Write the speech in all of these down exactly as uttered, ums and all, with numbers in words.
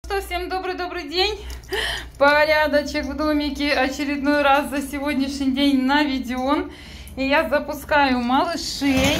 Всем добрый-добрый день. Порядочек в домике очередной раз за сегодняшний день наведен. И я запускаю малышей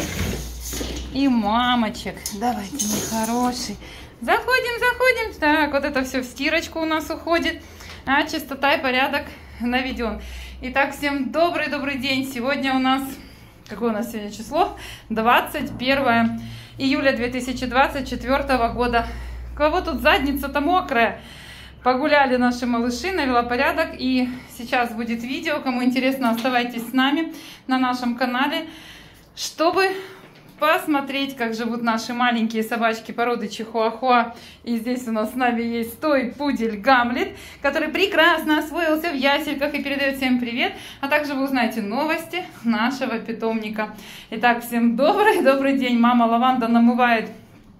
и мамочек. Давайте, мой хороший. Заходим, заходим. Так, вот это все в стирочку у нас уходит. А чистота и порядок наведен. Итак, всем добрый-добрый день. Сегодня у нас, какое у нас сегодня число? двадцать первое июля две тысячи двадцать четвёртого года. Кого тут задница-то мокрая? Погуляли наши малыши, навела порядок. И сейчас будет видео. Кому интересно, оставайтесь с нами на нашем канале, чтобы посмотреть, как живут наши маленькие собачки породы чихуахуа. И здесь у нас с нами есть той пудель Гамлет, который прекрасно освоился в ясельках и передает всем привет. А также вы узнаете новости нашего питомника. Итак, всем добрый-добрый день. Мама Лаванда намывает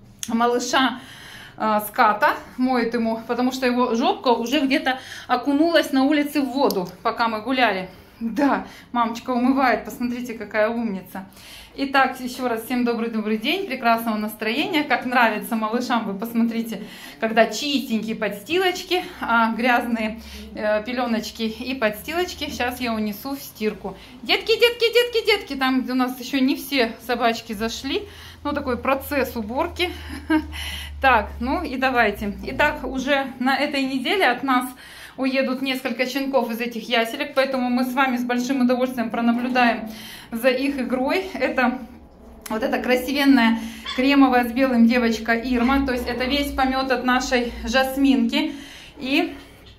малыша ската, моет ему, потому что его жопка уже где-то окунулась на улице в воду, пока мы гуляли. Да, мамочка умывает, посмотрите, какая умница. Итак, еще раз всем добрый-добрый день, прекрасного настроения. Как нравится малышам, вы посмотрите, когда чистенькие подстилочки, а грязные э, пеленочки и подстилочки сейчас я унесу в стирку. Детки, детки, детки, детки, там у нас еще не все собачки зашли, ну такой процесс уборки. Так, ну и давайте. Итак, уже на этой неделе от нас уедут несколько щенков из этих яселек, поэтому мы с вами с большим удовольствием пронаблюдаем за их игрой. Это вот эта красивенная кремовая с белым девочка Ирма, то есть это весь помет от нашей Жасминки и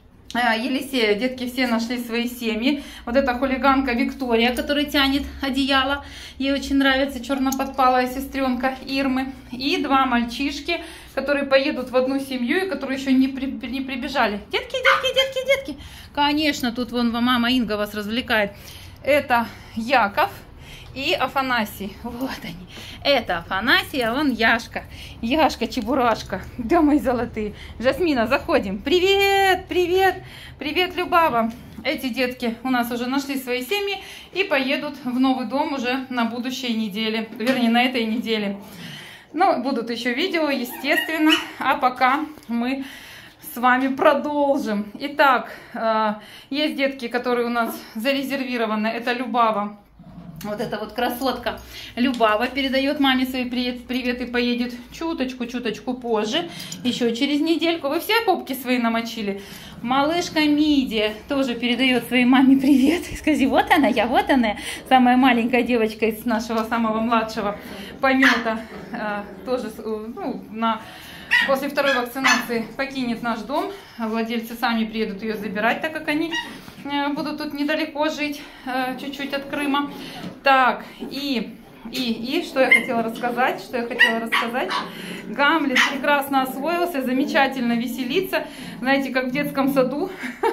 Елисея. Детки все нашли свои семьи. Вот эта хулиганка Виктория, которая тянет одеяло. Ей очень нравится черноподпалая сестренка Ирмы. И два мальчишки, которые поедут в одну семью и которые еще не, при, не прибежали. Детки, детки, детки, детки. Конечно, тут вон мама Инга вас развлекает. Это Яков и Афанасий. Вот они. Это Афанасий, а он Яшка. Яшка, чебурашка. Да, мои золотые. Жасмина, заходим. Привет, привет, привет, Любава. Эти детки у нас уже нашли свои семьи и поедут в новый дом уже на будущей неделе. Вернее, на этой неделе. Ну, будут еще видео, естественно. А пока мы с вами продолжим. Итак, есть детки, которые у нас зарезервированы. Это Любава. Вот эта вот красотка Любава передает маме свои привет, привет и поедет чуточку-чуточку позже, еще через недельку. Вы все попки свои намочили? Малышка Мидия тоже передает своей маме привет. Скажи, вот она, я, вот она, самая маленькая девочка из нашего самого младшего помета. Э, тоже ну, на... После второй вакцинации покинет наш дом. Владельцы сами приедут ее забирать, так как они будут тут недалеко жить, чуть-чуть от Крыма. Так, и, и, и что я хотела рассказать, что я хотела рассказать. Гамлет прекрасно освоился, замечательно веселится. Знаете, как в детском саду.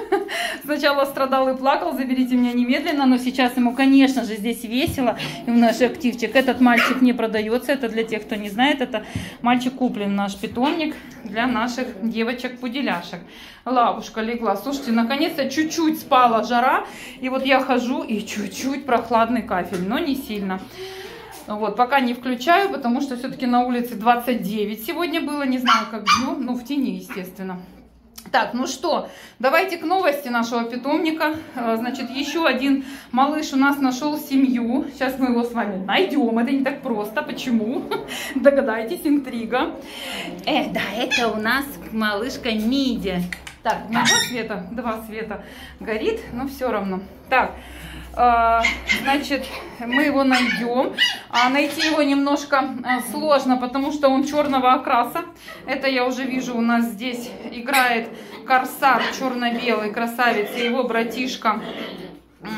Сначала страдал и плакал, заберите меня немедленно, но сейчас ему, конечно же, здесь весело. И в наш активчик. Этот мальчик не продается, это для тех, кто не знает, это мальчик куплен, наш питомник для наших девочек-пуделяшек. Лавушка легла. Слушайте, наконец-то чуть-чуть спала жара, и вот я хожу, и чуть-чуть прохладный кафель, но не сильно. Вот, пока не включаю, потому что все-таки на улице двадцать девять сегодня было, не знаю, как днем, ну, в тени, естественно. Так, ну что, давайте к новости нашего питомника. Значит, еще один малыш у нас нашел семью. Сейчас мы его с вами найдем. Это не так просто. Почему? Догадайтесь, интрига. Э, да, это у нас малышка Мидия. Так, у меня два света, два света горит, но все равно. Так, э, значит, мы его найдем. А найти его немножко э, сложно, потому что он черного окраса. Это я уже вижу, у нас здесь играет корсар черно-белый, красавец, и его братишка э,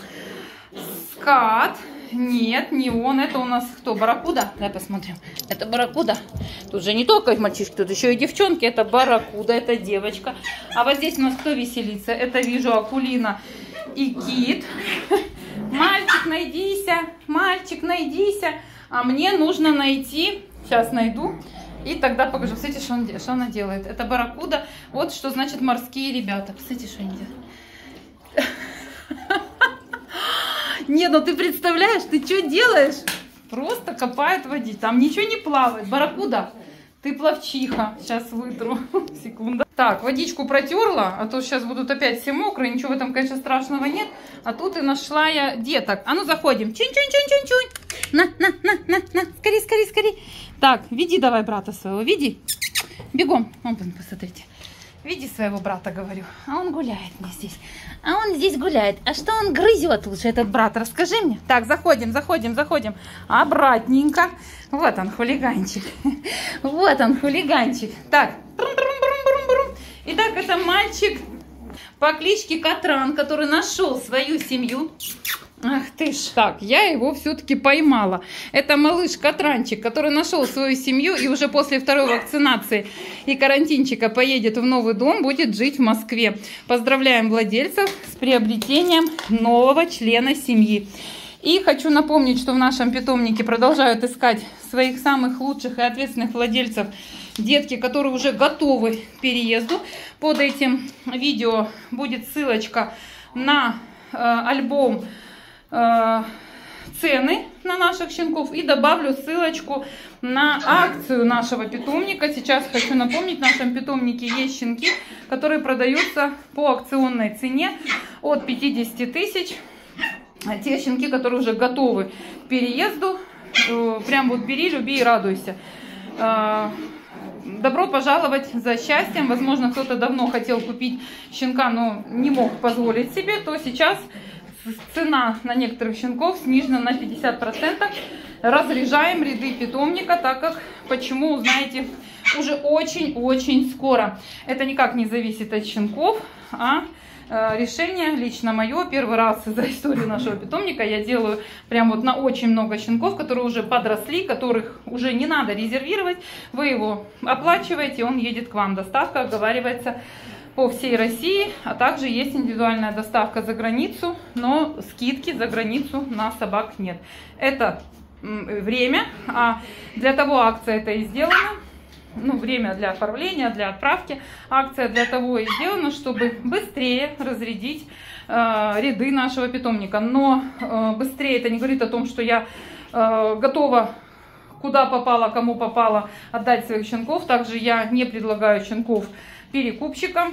Скат. Нет, не он. Это у нас кто? Барракуда? Давай посмотрим. Это барракуда. Тут же не только мальчишки, тут еще и девчонки. Это барракуда, это девочка. А вот здесь у нас кто веселится? Это вижу Акулина и Кит. Мальчик, найдися. Мальчик, найдися. А мне нужно найти. Сейчас найду. И тогда покажу. Смотрите, что, он, что она делает. Это барракуда. Вот что значит морские ребята. Смотрите, что они делают. Не, ну ты представляешь, ты что делаешь? Просто копает в воде. Там ничего не плавает. Барракуда, Ты пловчиха. Сейчас вытру. Секунда. Так, водичку протерла, а то сейчас будут опять все мокрые. Ничего в этом, конечно, страшного нет. А тут и нашла я деток. А ну заходим. Чунь-чунь-чунь-чунь-чунь. На, на, на, на, на. Скорей, скорей, скорей. Так, веди давай брата своего, веди. Бегом. Вон, посмотрите. Веди своего брата, говорю. А он гуляет мне здесь. А он здесь гуляет. А что он грызет лучше, этот брат? Расскажи мне. Так, заходим, заходим, заходим. Обратненько. Вот он, хулиганчик. Вот он, хулиганчик. Так. Итак, это мальчик по кличке Катран, который нашел свою семью. Ах ты ж. Так, я его все-таки поймала. Это малыш Катранчик, который нашел свою семью и уже после второй вакцинации и карантинчика поедет в новый дом, будет жить в Москве. Поздравляем владельцев с приобретением нового члена семьи. И хочу напомнить, что в нашем питомнике продолжают искать своих самых лучших и ответственных владельцев детки, которые уже готовы к переезду. Под этим видео будет ссылочка на э, альбом цены на наших щенков и добавлю ссылочку на акцию нашего питомника. Сейчас хочу напомнить, в нашем питомнике есть щенки, которые продаются по акционной цене от пятидесяти тысяч. Те щенки, которые уже готовы к переезду, прям вот бери, люби и радуйся. Добро пожаловать за счастьем. Возможно, кто-то давно хотел купить щенка, но не мог позволить себе, то сейчас цена на некоторых щенков снижена на пятьдесят процентов. Разряжаем ряды питомника, так как, почему, узнаете уже очень-очень скоро. Это никак не зависит от щенков, а э, решение лично мое. Первый раз за историю нашего питомника я делаю прям вот на очень много щенков, которые уже подросли, которых уже не надо резервировать. Вы его оплачиваете, он едет к вам. Доставка оговаривается по всей России, а также есть индивидуальная доставка за границу, но скидки за границу на собак нет. Это время, а для того акция это и сделана, ну, время для оформления, для отправки. Акция для того и сделана, чтобы быстрее разрядить э, ряды нашего питомника. Но э, быстрее это не говорит о том, что я э, готова куда попало, кому попало отдать своих щенков. Также я не предлагаю щенков перекупщикам,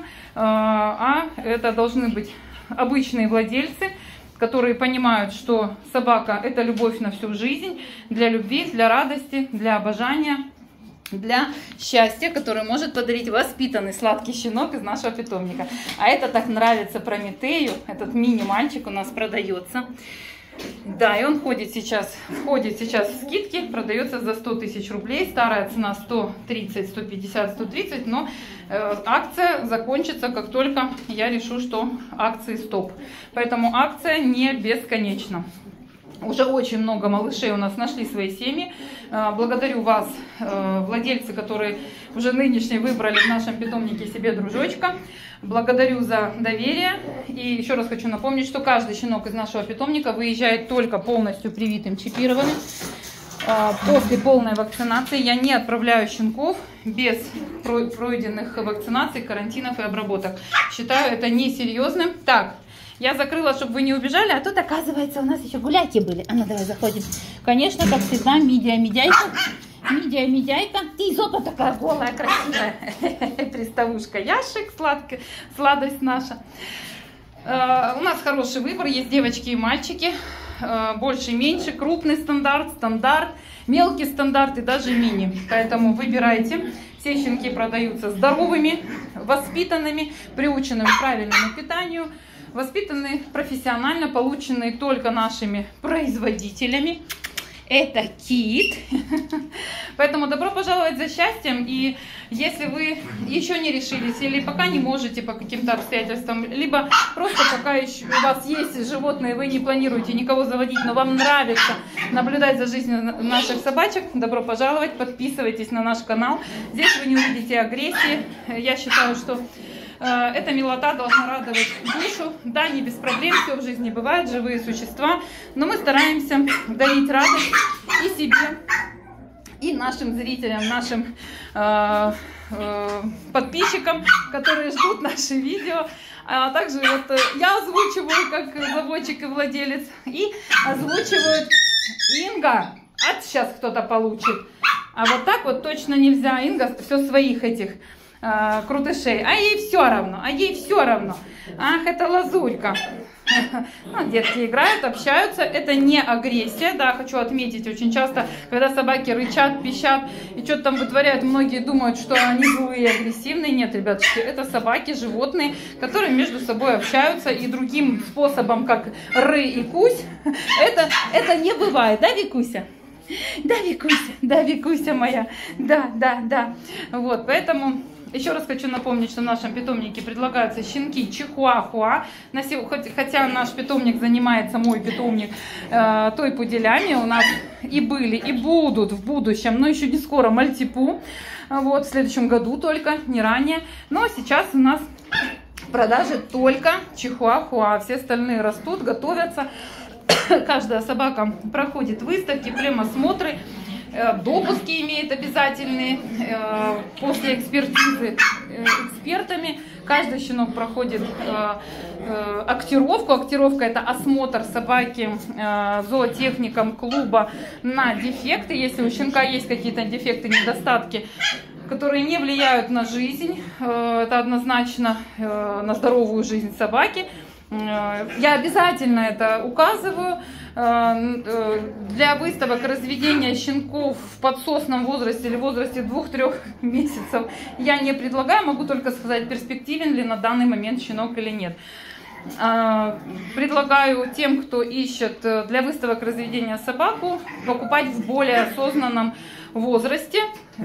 а это должны быть обычные владельцы, которые понимают, что собака — это любовь на всю жизнь, для любви, для радости, для обожания, для счастья, которое может подарить воспитанный сладкий щенок из нашего питомника. А это так нравится Прометею, этот мини-мальчик у нас продается. Да, и он ходит сейчас, входит сейчас в скидки, продается за сто тысяч рублей. Старая цена сто тридцать, сто пятьдесят, сто тридцать, но э, акция закончится, как только я решу, что акции стоп. Поэтому акция не бесконечна. Уже очень много малышей у нас нашли свои семьи. Благодарю вас, владельцы, которые уже нынешние выбрали в нашем питомнике себе дружочка. Благодарю за доверие. И еще раз хочу напомнить, что каждый щенок из нашего питомника выезжает только полностью привитым, чипированным. После полной вакцинации я не отправляю щенков без пройденных вакцинаций, карантинов и обработок. Считаю это несерьезным. Так. Я закрыла, чтобы вы не убежали, а тут, оказывается, у нас еще гуляки были. А ну, давай заходим. Конечно, как всегда, мидия-медяйка. Мидия-медяйка. И зопа такая голая, красивая. Приставушка Яшик, сладкая, сладость наша. У нас хороший выбор. Есть девочки и мальчики. Больше и меньше. Крупный стандарт, стандарт, мелкий стандарт и даже мини. Поэтому выбирайте. Все щенки продаются здоровыми, воспитанными, приученными к правильному питанию. Воспитаны профессионально, полученные только нашими производителями. Это Кит. Поэтому добро пожаловать за счастьем. И если вы еще не решились или пока не можете по каким-то обстоятельствам, либо просто пока еще у вас есть животные, вы не планируете никого заводить, но вам нравится наблюдать за жизнью наших собачек, добро пожаловать, подписывайтесь на наш канал. Здесь вы не увидите агрессии. Я считаю, что эта милота должна радовать душу. Да, не без проблем, все в жизни бывает, живые существа. Но мы стараемся дарить радость и себе, и нашим зрителям, нашим э, э, подписчикам, которые ждут наши видео. А также вот я озвучиваю как заводчик и владелец. И озвучивает Инга. А сейчас кто-то получит. А вот так вот точно нельзя. Инга все своих этих э, крутышей. А ей все равно, а ей все равно. Ах, это лазурька. Ну, детки играют, общаются. Это не агрессия, да, хочу отметить. Очень часто, когда собаки рычат, пищат и что-то там вытворяют, многие думают, что они злые, агрессивные. Нет, ребятушки, это собаки, животные, которые между собой общаются. И другим способом, как ры и кусь, это, это не бывает, да, Викуся? Да, Викуся, да, Викуся моя, да, да, да. Вот, поэтому... Еще раз хочу напомнить, что в нашем питомнике предлагаются щенки чихуахуа. Хотя наш питомник занимается, мой питомник, э, той-пуделями. У нас и были, и будут в будущем, но еще не скоро, мальтипу. Вот, в следующем году только, не ранее. Но сейчас у нас в продаже только чихуахуа. Все остальные растут, готовятся. Каждая собака проходит выставки, прямосмотры. Допуски имеет обязательные после экспертизы экспертами. Каждый щенок проходит актировку. Актировка — это осмотр собаки зоотехником клуба на дефекты. Если у щенка есть какие-то дефекты, недостатки, которые не влияют на жизнь, это однозначно на здоровую жизнь собаки, я обязательно это указываю. Для выставок разведения щенков в подсосном возрасте или в возрасте двух-трёх месяцев я не предлагаю, могу только сказать, перспективен ли на данный момент щенок или нет. Предлагаю тем, кто ищет для выставок разведения собаку, покупать в более осознанном возрасте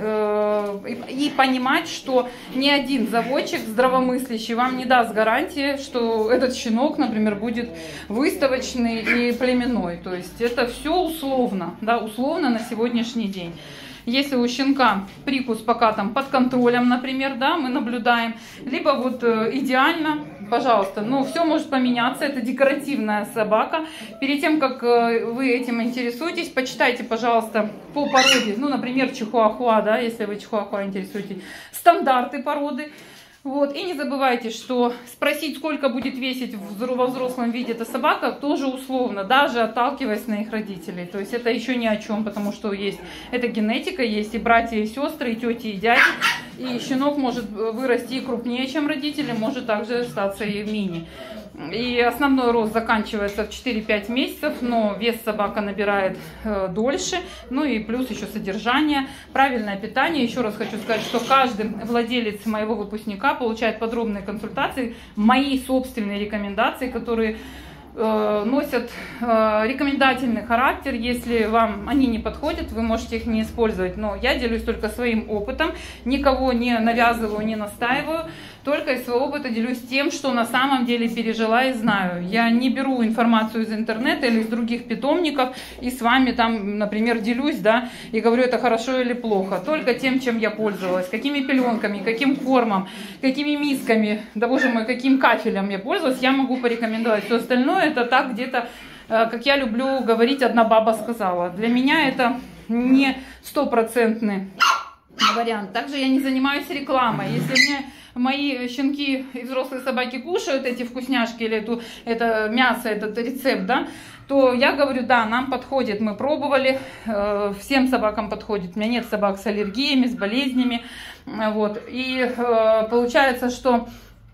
и понимать, что ни один заводчик здравомыслящий вам не даст гарантии, что этот щенок, например, будет выставочный и племенной. То есть это все условно, да, условно на сегодняшний день. Если у щенка прикус пока там под контролем, например, да, мы наблюдаем, либо вот э, идеально, пожалуйста, но все может поменяться, это декоративная собака. Перед тем, как э, вы этим интересуетесь, почитайте, пожалуйста, по породе, ну, например, чихуахуа, да, если вы чихуахуа интересуетесь, стандарты породы. Вот. И не забывайте, что спросить, сколько будет весить во взрослом виде эта собака, тоже условно, даже отталкиваясь на их родителей. То есть это еще ни о чем, потому что есть эта генетика, есть и братья, и сестры, и тети, и дяди. И щенок может вырасти и крупнее, чем родители, может также остаться и в мини. И основной рост заканчивается в четыре-пять месяцев, но вес собака набирает э, дольше. Ну и плюс еще содержание, правильное питание. Еще раз хочу сказать, что каждый владелец моего выпускника получает подробные консультации, мои собственные рекомендации, которые э, носят э, рекомендательный характер. Если вам они не подходят, вы можете их не использовать. Но я делюсь только своим опытом, никого не навязываю, не настаиваю. Только из своего опыта делюсь тем, что на самом деле пережила и знаю. Я не беру информацию из интернета или из других питомников и с вами там, например, делюсь, да, и говорю, это хорошо или плохо. Только тем, чем я пользовалась, какими пеленками, каким кормом, какими мисками, да боже мой, каким кафелем я пользовалась, я могу порекомендовать. Все остальное это так где-то, как я люблю говорить, одна баба сказала. Для меня это не стопроцентный вариант. Также я не занимаюсь рекламой. Если мне мои щенки и взрослые собаки кушают эти вкусняшки или эту, это мясо, этот рецепт, да, то я говорю, да, нам подходит, мы пробовали, э, всем собакам подходит. У меня нет собак с аллергиями, с болезнями, вот. И э, получается, что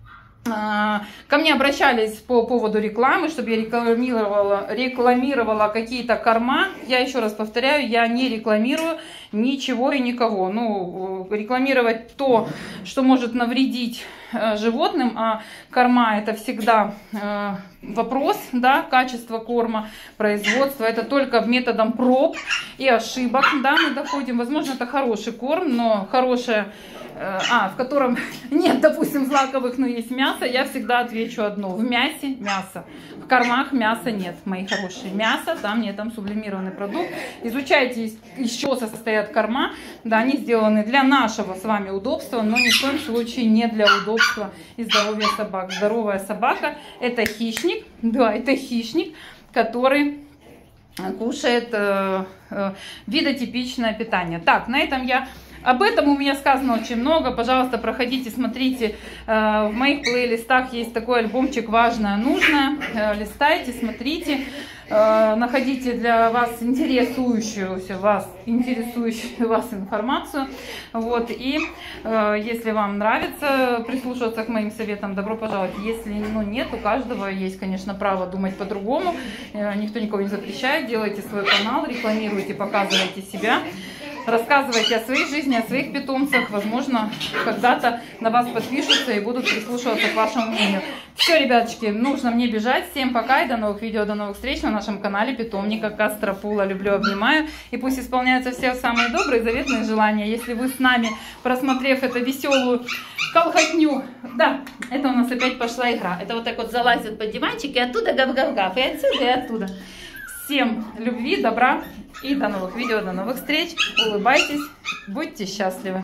ко мне обращались по поводу рекламы, чтобы я рекламировала, рекламировала какие-то корма. Я еще раз повторяю, я не рекламирую ничего и никого. Ну, рекламировать то, что может навредить животным, а корма — это всегда э, вопрос, да, качества корма, производства. Это только методом проб и ошибок, да, мы доходим. Возможно, это хороший корм, но хорошее, э, а, в котором нет, допустим, злаковых, но есть мясо, я всегда отвечу одно: в мясе мясо, в кормах мяса нет, мои хорошие. Мясо, там нет, там сублимированный продукт. Изучайте, из чего состоят корма, да, они сделаны для нашего с вами удобства, но ни в коем случае не для удобства и здоровья собак. Здоровая собака — это хищник, да, это хищник, который кушает э, э, видотипичное питание. Так, на этом я... Об этом у меня сказано очень много. Пожалуйста, проходите, смотрите. В моих плейлистах есть такой альбомчик «Важное, нужное». Листайте, смотрите. э, находите для вас интересующуюся вас, интересующую вас информацию. Вот, и э, если вам нравится прислушиваться к моим советам, добро пожаловать. Если ну, нет, у каждого есть, конечно, право думать по-другому. Э, никто никого не запрещает. Делайте свой канал, рекламируйте, показывайте себя. Рассказывайте о своей жизни, о своих питомцах. Возможно, когда-то на вас подпишутся и будут прислушиваться к вашему мнению. Все, ребяточки, нужно мне бежать. Всем пока и до новых видео, до новых встреч на нашем канале Питомника Кастро Пула. Люблю, обнимаю. И пусть исполняются все самые добрые, заветные желания. Если вы с нами, просмотрев эту веселую колхотню... Да, это у нас опять пошла игра. Это вот так вот залазят под диванчик и оттуда гав-гав-гав. И отсюда, и оттуда. Всем любви, добра и до новых видео, до новых встреч. Улыбайтесь, будьте счастливы.